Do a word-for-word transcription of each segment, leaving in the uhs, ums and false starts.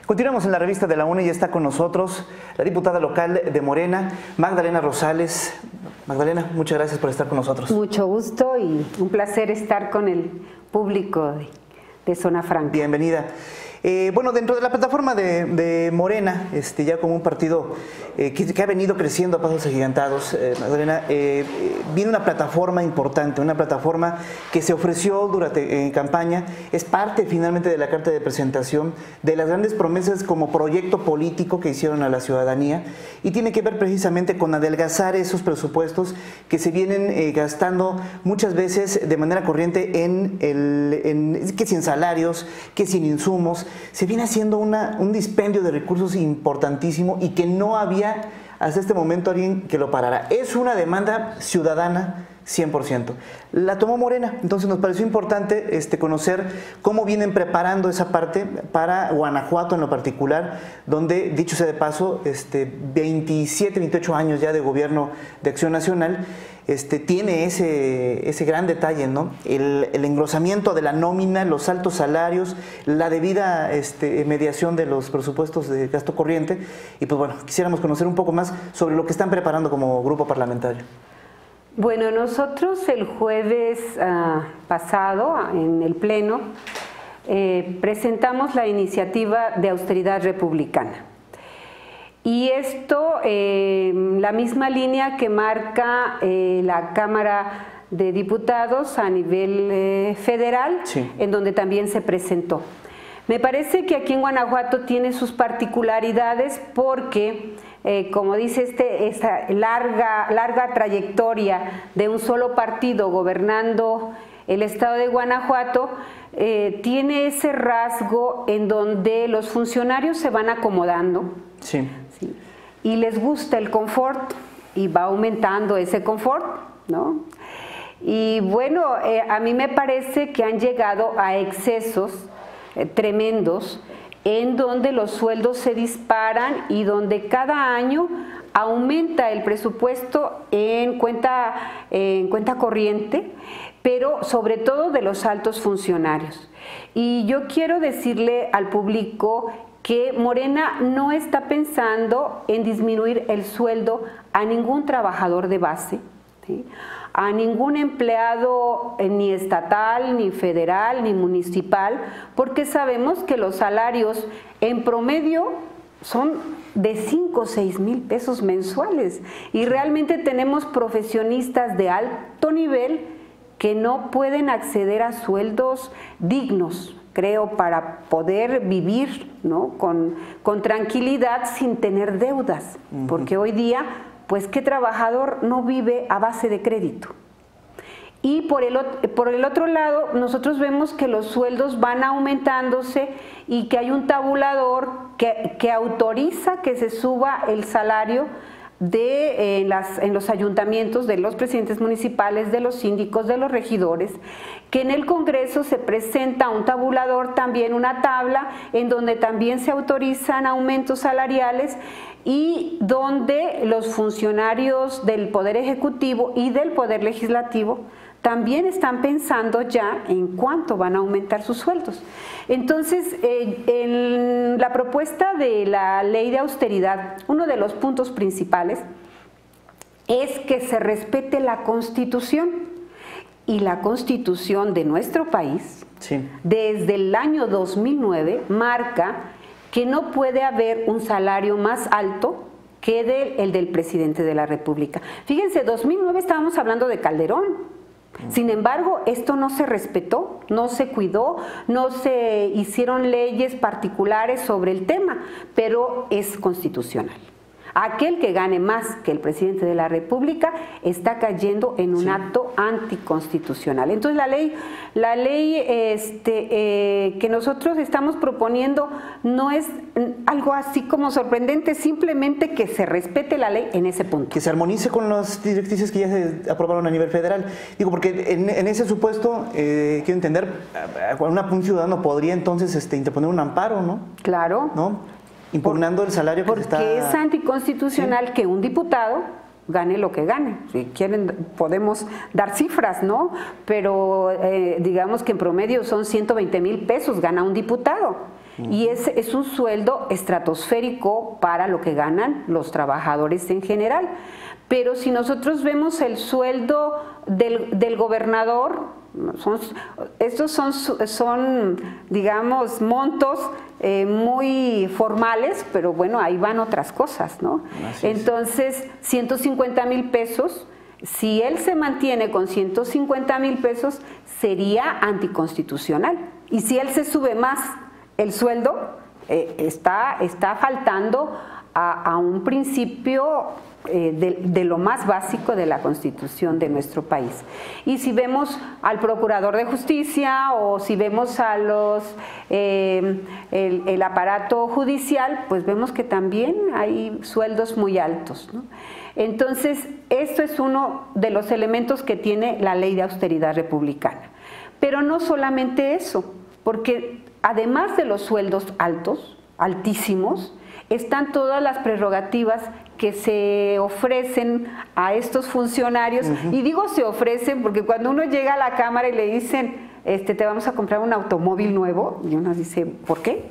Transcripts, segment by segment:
Continuamos en la revista de la U N E y está con nosotros la diputada local de Morena, Magdalena Rosales. Magdalena, muchas gracias por estar con nosotros. Mucho gusto y un placer estar con el público de, de Zona Franca. Bienvenida. Eh, bueno, dentro de la plataforma de, de Morena, este, ya como un partido eh, que, que ha venido creciendo a pasos agigantados, eh, Magdalena, eh, eh, viene una plataforma importante, una plataforma que se ofreció durante en campaña, es parte finalmente de la carta de presentación de las grandes promesas como proyecto político que hicieron a la ciudadanía y tiene que ver precisamente con adelgazar esos presupuestos que se vienen eh, gastando muchas veces de manera corriente en, el, en que sin salarios, que sin insumos. Se viene haciendo una, un dispendio de recursos importantísimo y que no había hasta este momento alguien que lo parara. Es una demanda ciudadana cien por ciento. La tomó Morena, entonces nos pareció importante este, conocer cómo vienen preparando esa parte para Guanajuato en lo particular, donde, dicho sea de paso, este, veintisiete, veintiocho años ya de gobierno de Acción Nacional, este, tiene ese, ese gran detalle, ¿no? El, el engrosamiento de la nómina, los altos salarios, la debida este, mediación de los presupuestos de gasto corriente, y pues bueno, quisiéramos conocer un poco más sobre lo que están preparando como grupo parlamentario. Bueno, nosotros el jueves uh, pasado en el Pleno eh, presentamos la iniciativa de austeridad republicana. Y esto, eh, la misma línea que marca eh, la Cámara de Diputados a nivel eh, federal, sí, en donde también se presentó. Me parece que aquí en Guanajuato tiene sus particularidades porque, eh, como dice este, esta larga, larga trayectoria de un solo partido gobernando el estado de Guanajuato, eh, tiene ese rasgo en donde los funcionarios se van acomodando. Sí. Sí, y les gusta el confort y va aumentando ese confort, ¿no? Y bueno, eh, a mí me parece que han llegado a excesos eh, tremendos en donde los sueldos se disparan y donde cada año aumenta el presupuesto en cuenta, eh, en cuenta corriente, pero sobre todo de los altos funcionarios. Y yo quiero decirle al público que Morena no está pensando en disminuir el sueldo a ningún trabajador de base, ¿sí?, a ningún empleado eh, ni estatal, ni federal, ni municipal, porque sabemos que los salarios en promedio son de cinco o seis mil pesos mensuales y realmente tenemos profesionistas de alto nivel que no pueden acceder a sueldos dignos, creo, para poder vivir, ¿no?, con, con tranquilidad sin tener deudas, uh-huh. Porque hoy día, pues, ¿qué trabajador no vive a base de crédito? Y por el, por el otro lado, nosotros vemos que los sueldos van aumentándose y que hay un tabulador que, que autoriza que se suba el salario de eh, las, en los ayuntamientos, de los presidentes municipales, de los síndicos, de los regidores, que en el Congreso se presenta un tabulador, también una tabla, en donde también se autorizan aumentos salariales y donde los funcionarios del Poder Ejecutivo y del Poder Legislativo también están pensando ya en cuánto van a aumentar sus sueldos. Entonces, eh, en la propuesta de la ley de austeridad, uno de los puntos principales es que se respete la Constitución. Y la Constitución de nuestro país, sí, desde el año dos mil nueve, marca que no puede haber un salario más alto que de, el del presidente de la República. Fíjense, dos mil nueve estábamos hablando de Calderón. Sin embargo, esto no se respetó, no se cuidó, no se hicieron leyes particulares sobre el tema, pero es constitucional. Aquel que gane más que el presidente de la República está cayendo en un sí. acto anticonstitucional. Entonces la ley, la ley este, eh, que nosotros estamos proponiendo no es algo así como sorprendente, simplemente que se respete la ley en ese punto. Que se armonice con las directrices que ya se aprobaron a nivel federal. Digo, porque en, en ese supuesto, eh, quiero entender, una, un ciudadano podría entonces este, interponer un amparo, ¿no? Claro. ¿No? Impugnando el salario que porque está... Porque es anticonstitucional, ¿sí?, que un diputado gane lo que gane. Si quieren podemos dar cifras, ¿no? Pero eh, digamos que en promedio son ciento veinte mil pesos gana un diputado. Uh-huh. Y es, es un sueldo estratosférico para lo que ganan los trabajadores en general. Pero si nosotros vemos el sueldo del, del gobernador, son, estos son, son, digamos, montos eh, muy formales, pero bueno, ahí van otras cosas, ¿no? Entonces, ciento cincuenta mil pesos, si él se mantiene con ciento cincuenta mil pesos, sería anticonstitucional. Y si él se sube más el sueldo, eh, está, está faltando a, a un principio eh, de, de lo más básico de la Constitución de nuestro país. Y si vemos al Procurador de Justicia o si vemos a los eh, el, el aparato judicial, pues vemos que también hay sueldos muy altos, ¿no? Entonces, esto es uno de los elementos que tiene la Ley de Austeridad Republicana. Pero no solamente eso, porque además de los sueldos altos, altísimos, están todas las prerrogativas que se ofrecen a estos funcionarios. Uh-huh. Y digo se ofrecen porque cuando uno llega a la Cámara y le dicen, este, te vamos a comprar un automóvil nuevo, y uno dice, ¿por qué?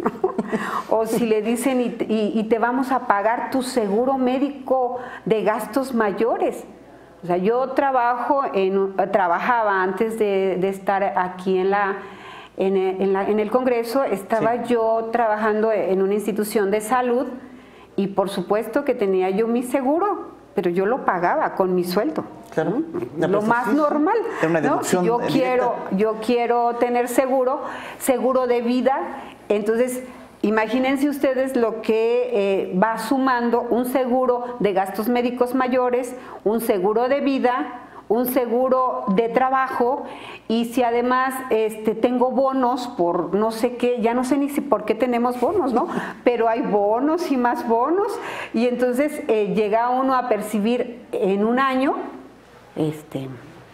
O si le dicen, y, y, y te vamos a pagar tu seguro médico de gastos mayores. O sea, yo trabajo en, trabajaba antes de, de estar aquí en la... En el, en, la, en el Congreso, estaba sí. yo trabajando en una institución de salud y por supuesto que tenía yo mi seguro, pero yo lo pagaba con mi sueldo. Claro. ¿no? Lo más sí, normal. Era una deducción, ¿no? Si yo quiero, yo quiero tener seguro, seguro de vida, entonces imagínense ustedes lo que eh, va sumando un seguro de gastos médicos mayores, un seguro de vida, un seguro de trabajo, y si además este, tengo bonos por no sé qué, ya no sé ni si por qué tenemos bonos, ¿no? Pero hay bonos y más bonos, y entonces eh, llega uno a percibir en un año este,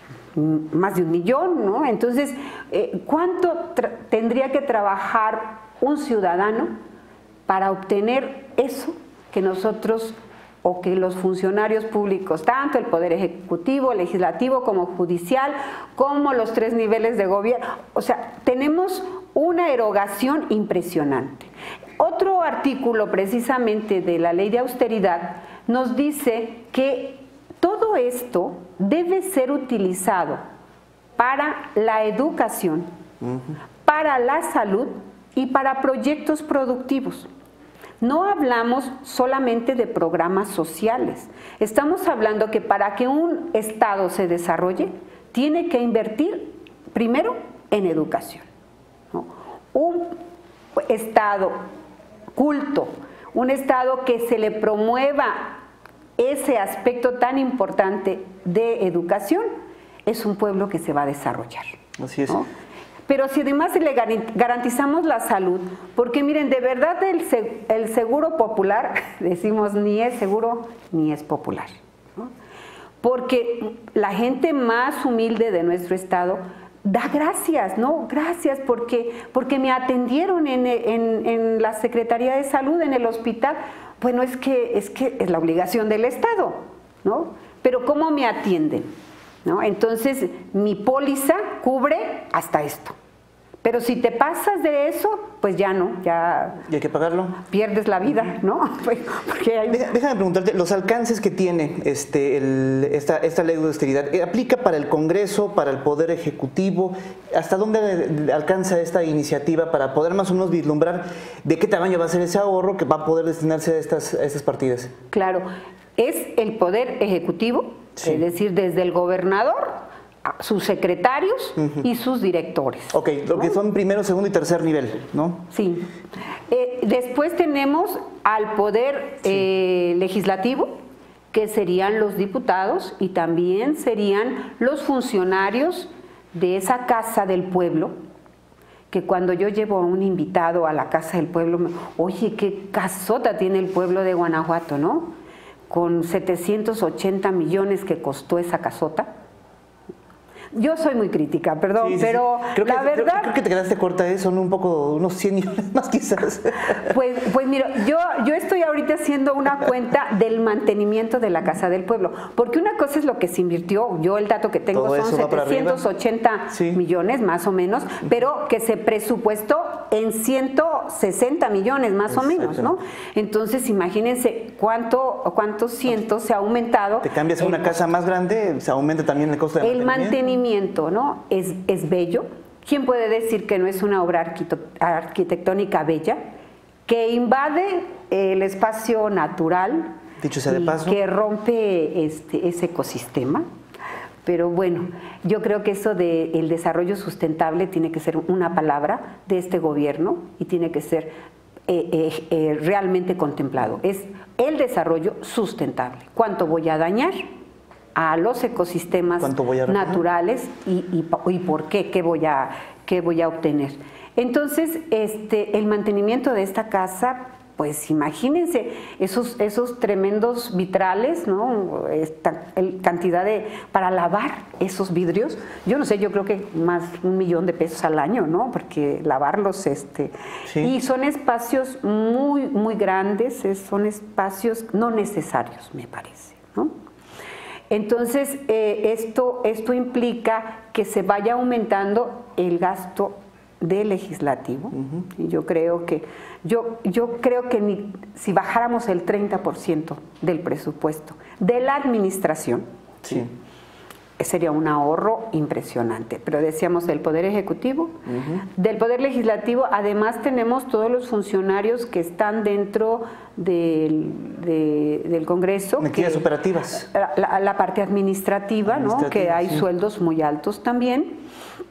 más de un millón, ¿no? Entonces, eh, ¿cuánto tendría que trabajar un ciudadano para obtener eso que nosotros o que los funcionarios públicos, tanto el Poder Ejecutivo, Legislativo como Judicial, como los tres niveles de gobierno? O sea, tenemos una erogación impresionante. Otro artículo precisamente de la Ley de Austeridad nos dice que todo esto debe ser utilizado para la educación, uh-huh. para la salud y para proyectos productivos. No hablamos solamente de programas sociales, estamos hablando que para que un Estado se desarrolle, tiene que invertir primero en educación, ¿no? Un Estado culto, un Estado que se le promueva ese aspecto tan importante de educación, es un pueblo que se va a desarrollar. Así es. ¿no? Pero si además le garantizamos la salud, porque miren, de verdad el, el seguro popular, decimos, ni es seguro ni es popular, ¿no? Porque la gente más humilde de nuestro estado da gracias, ¿no? Gracias porque, porque me atendieron en, en, en la Secretaría de Salud, en el hospital. Bueno, es que, es que es la obligación del Estado, ¿no? Pero ¿cómo me atienden? ¿No? Entonces, mi póliza cubre hasta esto. Pero si te pasas de eso, pues ya no, ya... ¿Y hay que pagarlo? Pierdes la vida, ¿no? Porque hay... Déjame preguntarte, los alcances que tiene este, el, esta, esta ley de austeridad, ¿aplica para el Congreso, para el Poder Ejecutivo? ¿Hasta dónde alcanza esta iniciativa para poder más o menos vislumbrar de qué tamaño va a ser ese ahorro que va a poder destinarse a estas, a estas partidas? Claro, es el Poder Ejecutivo, sí. es decir, desde el gobernador, sus secretarios uh-huh. y sus directores. Ok, lo ¿no? que son primero, segundo y tercer nivel, ¿no? Sí. Eh, después tenemos al Poder sí. eh, Legislativo, que serían los diputados y también serían los funcionarios de esa Casa del Pueblo, que cuando yo llevo a un invitado a la Casa del Pueblo, me, oye, qué casota tiene el pueblo de Guanajuato, ¿no? Con setecientos ochenta millones que costó esa casota. Yo soy muy crítica, perdón, Sí, sí, pero sí. Creo la que, verdad... Creo, creo que te quedaste corta, ¿eh? Son un poco, unos cien millones más quizás. Pues, pues mira, yo, yo estoy ahorita haciendo una cuenta del mantenimiento de la Casa del Pueblo, porque una cosa es lo que se invirtió, yo el dato que tengo Todo son eso va para arriba. setecientos ochenta Sí. millones más o menos, pero que se presupuestó en ciento sesenta millones más o menos, ¿no? Entonces imagínense cuánto, cuántos cientos se ha aumentado. Te cambias a una el, casa más grande, se aumenta también el costo de el mantenimiento. mantenimiento, ¿no? Es, es bello. ¿Quién puede decir que no es una obra arquito- arquitectónica bella? Que invade el espacio natural, Dicho sea de y paso. que rompe este, ese ecosistema. Pero bueno, yo creo que eso del desarrollo sustentable tiene que ser una palabra de este gobierno y tiene que ser eh, eh, eh, realmente contemplado. Es el desarrollo sustentable. ¿Cuánto voy a dañar a los ecosistemas voy a naturales y, y, y por qué? ¿Qué voy a, qué voy a obtener? Entonces, este, el mantenimiento de esta casa, pues imagínense esos, esos tremendos vitrales, ¿no? Esta el, cantidad de, para lavar esos vidrios, yo no sé, yo creo que más un millón de pesos al año, ¿no? Porque lavarlos, este, sí. Y son espacios muy, muy grandes, es, son espacios no necesarios, me parece, ¿no? Entonces, eh, esto, esto implica que se vaya aumentando el gasto del legislativo. Uh-huh. Y yo creo que, yo, yo creo que ni, si bajáramos el treinta por ciento del presupuesto de la administración, sí. sería un ahorro impresionante. Pero decíamos del Poder Ejecutivo, uh-huh. del Poder Legislativo, además tenemos todos los funcionarios que están dentro del, de, del Congreso. Medidas operativas. La, la, la parte administrativa, administrativa, ¿no? Que hay sí. sueldos muy altos también.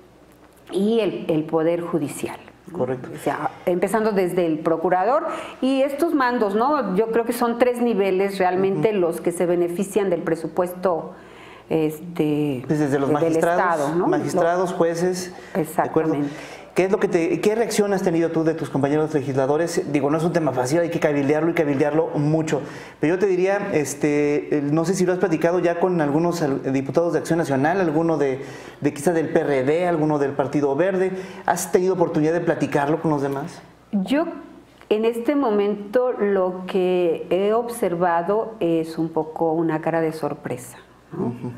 Y el, el Poder Judicial. Correcto. O sea, empezando desde el procurador y estos mandos, ¿no? Yo creo que son tres niveles realmente uh-huh. los que se benefician del presupuesto este, pues desde los magistrados, del Estado, ¿no? magistrados, jueces. Exactamente. ¿Qué es lo que te, qué reacción has tenido tú de tus compañeros legisladores? Digo, no es un tema fácil, hay que cabildearlo y cabildearlo mucho. Pero yo te diría, este, no sé si lo has platicado ya con algunos diputados de Acción Nacional, alguno de, de quizá del P R D, alguno del Partido Verde. ¿Has tenido oportunidad de platicarlo con los demás? Yo en este momento lo que he observado es un poco una cara de sorpresa, ¿no? Uh-huh.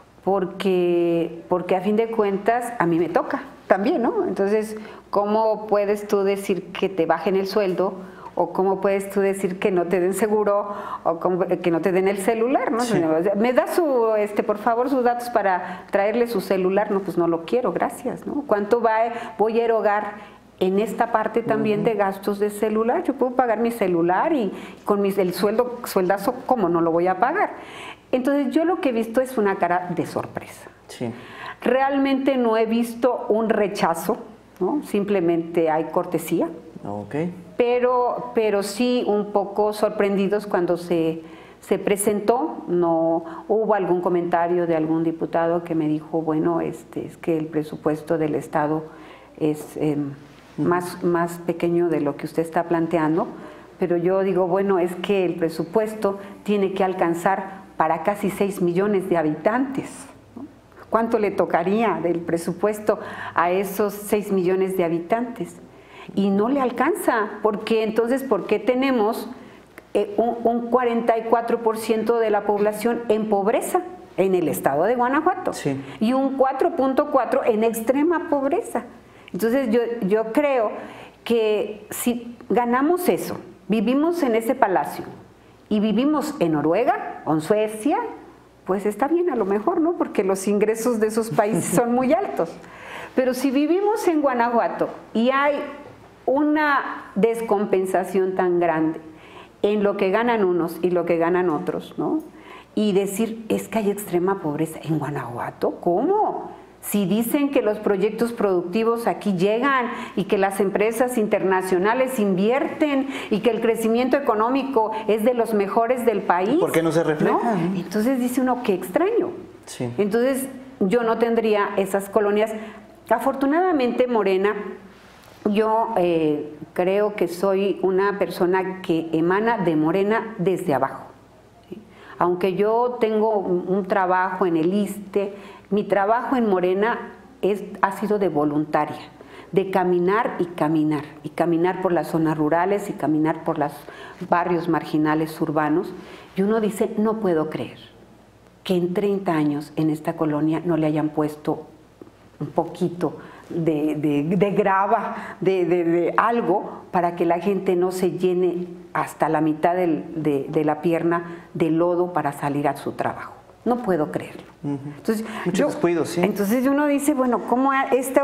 Porque, porque a fin de cuentas a mí me toca también, ¿no? Entonces, ¿cómo puedes tú decir que te bajen el sueldo? ¿O cómo puedes tú decir que no te den seguro? ¿O cómo, que no te den el celular? ¿No? Sí. ¿Me da su, este, por favor, sus datos para traerle su celular? No, pues no lo quiero, gracias, ¿no? ¿Cuánto va, voy a erogar en esta parte también uh-huh. de gastos de celular? Yo puedo pagar mi celular y con mi, el sueldo, sueldazo, ¿cómo no lo voy a pagar? Entonces, yo lo que he visto es una cara de sorpresa. Sí. Realmente no he visto un rechazo, ¿no? Simplemente hay cortesía. Okay. Pero, pero sí un poco sorprendidos cuando se, se presentó. No hubo algún comentario de algún diputado que me dijo, bueno, este, es que el presupuesto del Estado es eh, uh-huh. más, más pequeño de lo que usted está planteando. Pero yo digo, bueno, es que el presupuesto tiene que alcanzar para casi seis millones de habitantes. ¿No? ¿Cuánto le tocaría del presupuesto a esos seis millones de habitantes? Y no le alcanza, porque entonces, ¿por qué tenemos eh, un, un cuarenta y cuatro por ciento de la población en pobreza en el estado de Guanajuato? Sí. Y un cuatro punto cuatro en extrema pobreza. Entonces, yo, yo creo que si ganamos eso, vivimos en ese palacio, y vivimos en Noruega o en Suecia, pues está bien a lo mejor, ¿no? Porque los ingresos de esos países son muy altos. Pero si vivimos en Guanajuato y hay una descompensación tan grande en lo que ganan unos y lo que ganan otros, ¿no? Y decir, es que hay extrema pobreza en Guanajuato, ¿cómo? Si dicen que los proyectos productivos aquí llegan y que las empresas internacionales invierten y que el crecimiento económico es de los mejores del país. ¿Por qué no se refleja? ¿No? Entonces dice uno, qué extraño. Sí. Entonces yo no tendría esas colonias. Afortunadamente, Morena, yo eh, creo que soy una persona que emana de Morena desde abajo. ¿Sí? Aunque yo tengo un, un trabajo en el ISSSTE, Mi trabajo en Morena es, ha sido de voluntaria, de caminar y caminar, y caminar por las zonas rurales y caminar por los barrios marginales urbanos, y uno dice, no puedo creer que en treinta años en esta colonia no le hayan puesto un poquito de, de, de grava, de, de, de algo, para que la gente no se llene hasta la mitad del, de, de la pierna de lodo para salir a su trabajo. No puedo creerlo. Uh-huh. Entonces, Muchos yo, descuidos, sí. Entonces uno dice, bueno, ¿cómo esta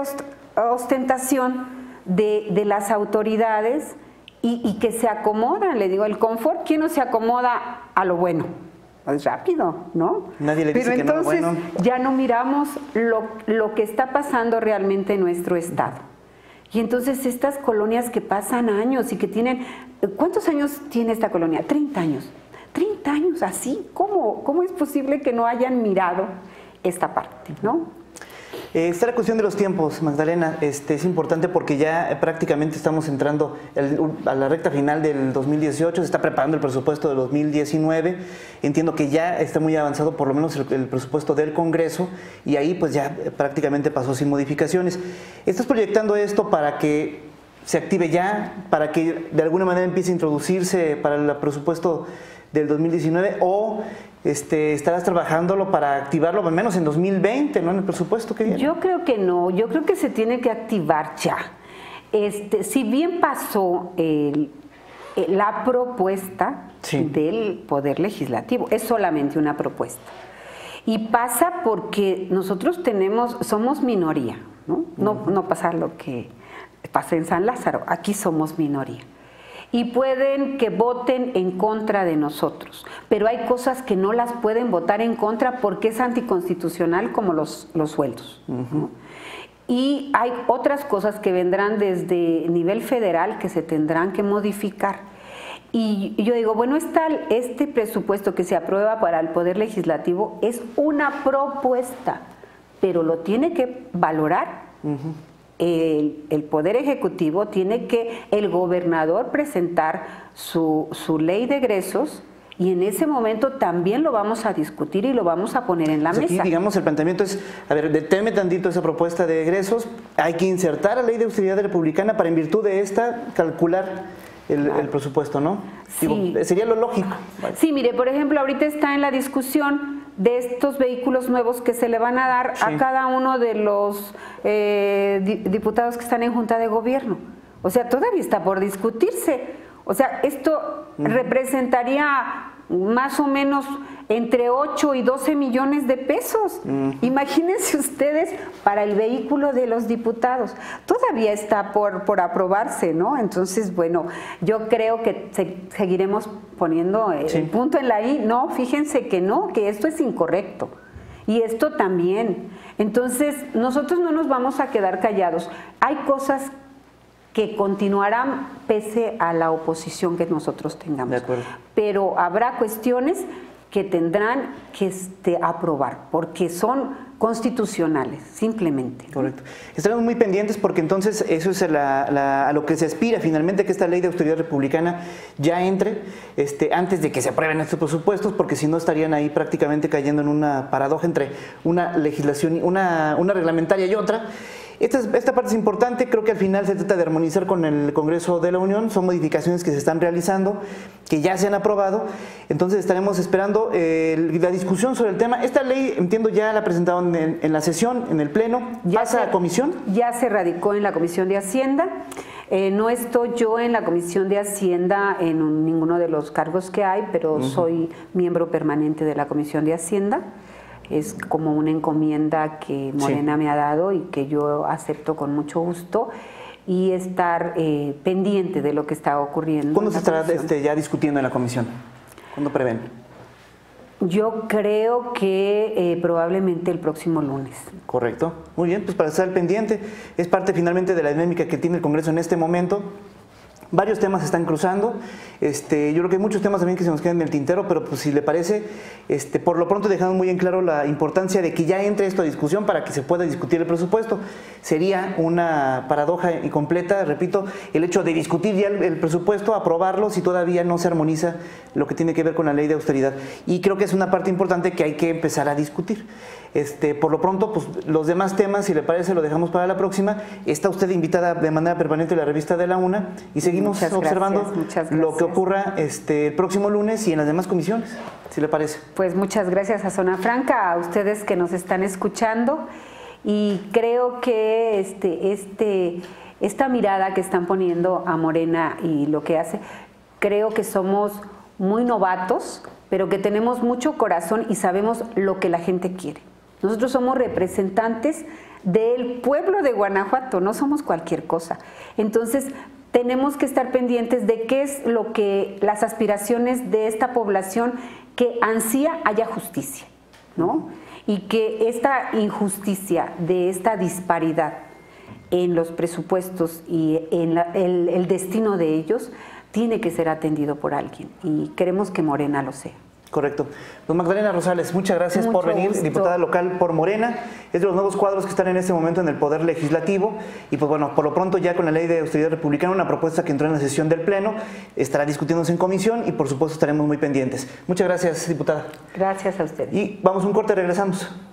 ostentación de, de las autoridades y, y que se acomodan? Le digo, el confort, ¿quién no se acomoda a lo bueno? Es rápido, ¿no? Nadie le dice Pero que entonces no, bueno. ya no miramos lo, lo que está pasando realmente en nuestro estado. Y entonces estas colonias que pasan años y que tienen... ¿Cuántos años tiene esta colonia? treinta años. treinta años así. ¿Cómo, cómo es posible que no hayan mirado esta parte, no? Eh, está la cuestión de los tiempos, Magdalena. Este, es importante porque ya prácticamente estamos entrando el, a la recta final del dos mil dieciocho, se está preparando el presupuesto del dos mil diecinueve. Entiendo que ya está muy avanzado por lo menos el, el presupuesto del Congreso y ahí pues ya prácticamente pasó sin modificaciones. ¿Estás proyectando esto para que se active ya, para que de alguna manera empiece a introducirse para el presupuesto del dos mil diecinueve o este, estarás trabajándolo para activarlo al menos en dos mil veinte, ¿no? En el presupuesto que viene? Yo creo que no, yo creo que se tiene que activar ya. Este, si bien pasó el, el, la propuesta sí. del Poder Legislativo, es solamente una propuesta. Y pasa porque nosotros tenemos, somos minoría, ¿no? No, uh-huh. no pasa lo que pasa en San Lázaro, aquí somos minoría. Y pueden que voten en contra de nosotros, pero hay cosas que no las pueden votar en contra porque es anticonstitucional, como los, los sueldos. Uh-huh. ¿no? Y hay otras cosas que vendrán desde nivel federal que se tendrán que modificar. Y yo digo, bueno, está este presupuesto que se aprueba para el Poder Legislativo es una propuesta, pero lo tiene que valorar. Uh-huh. El, el Poder Ejecutivo, tiene que el gobernador presentar su, su ley de egresos y en ese momento también lo vamos a discutir y lo vamos a poner en la pues mesa. Aquí, digamos, el planteamiento es, a ver, deténme tantito esa propuesta de egresos, hay que insertar la ley de austeridad republicana para en virtud de esta calcular el, claro. el presupuesto, ¿no? Sí. Digo, sería lo lógico. Sí, mire, por ejemplo, ahorita está en la discusión de estos vehículos nuevos que se le van a dar sí. a cada uno de los eh, diputados que están en Junta de Gobierno. O sea, todavía está por discutirse. O sea, esto uh-huh. representaría más o menos entre ocho y doce millones de pesos. Uh-huh. Imagínense ustedes para el vehículo de los diputados. Todavía está por, por aprobarse, ¿no? Entonces, bueno, yo creo que se, seguiremos poniendo el sí. punto en la I. No, fíjense que no, que esto es incorrecto. Y esto también. Entonces, nosotros no nos vamos a quedar callados. Hay cosas que continuarán pese a la oposición que nosotros tengamos. De acuerdo. Pero habrá cuestiones que tendrán que este, aprobar, porque son constitucionales, simplemente. Correcto. Estaremos muy pendientes porque entonces eso es la, la, a lo que se aspira finalmente, que esta ley de austeridad republicana ya entre este, antes de que se aprueben estos presupuestos, porque si no estarían ahí prácticamente cayendo en una paradoja entre una legislación, una, una reglamentaria y otra. Esta, esta parte es importante, creo que al final se trata de armonizar con el Congreso de la Unión, son modificaciones que se están realizando, que ya se han aprobado, entonces estaremos esperando eh, la discusión sobre el tema. Esta ley, entiendo, ya la presentaron en, en la sesión, en el Pleno, ya ¿pasa se, a comisión? Ya se radicó en la Comisión de Hacienda, eh, no estoy yo en la Comisión de Hacienda en un, ninguno de los cargos que hay, pero uh-huh. soy miembro permanente de la Comisión de Hacienda. Es como una encomienda que Morena sí. me ha dado y que yo acepto con mucho gusto y estar eh, pendiente de lo que está ocurriendo. ¿Cuándo se estará este, ya discutiendo en la comisión? ¿Cuándo prevén? Yo creo que eh, probablemente el próximo lunes. Correcto. Muy bien, pues para estar pendiente, es parte finalmente de la dinámica que tiene el Congreso en este momento. Varios temas se están cruzando. Este, yo creo que hay muchos temas también que se nos quedan en el tintero, pero pues si le parece, este, por lo pronto dejamos muy en claro la importancia de que ya entre esto a discusión para que se pueda discutir el presupuesto. Sería una paradoja incompleta, repito, el hecho de discutir ya el, el presupuesto, aprobarlo, si todavía no se armoniza lo que tiene que ver con la ley de austeridad. Y creo que es una parte importante que hay que empezar a discutir. Este, por lo pronto, pues los demás temas, si le parece, lo dejamos para la próxima. Está usted invitada de manera permanente a la revista de la UNA y seguimos muchas observando gracias, muchas gracias. lo que ocurra este, el próximo lunes y en las demás comisiones, si le parece. Pues muchas gracias a Zona Franca, a ustedes que nos están escuchando, y creo que este, este, esta mirada que están poniendo a Morena y lo que hace, creo que somos muy novatos, pero que tenemos mucho corazón y sabemos lo que la gente quiere. Nosotros somos representantes del pueblo de Guanajuato, no somos cualquier cosa. Entonces, tenemos que estar pendientes de qué es lo que las aspiraciones de esta población que ansía haya justicia, ¿no? Y que esta injusticia de esta disparidad en los presupuestos y en la, el, el destino de ellos tiene que ser atendido por alguien, y queremos que Morena lo sea. Correcto. Pues Magdalena Rosales, muchas gracias Mucho por venir, gusto. diputada local por Morena. Es de los nuevos cuadros que están en este momento en el Poder Legislativo. Y pues bueno, por lo pronto ya con la Ley de Austeridad Republicana, una propuesta que entró en la sesión del Pleno, estará discutiéndose en comisión y por supuesto estaremos muy pendientes. Muchas gracias, diputada. Gracias a ustedes. Y vamos a un corte, regresamos.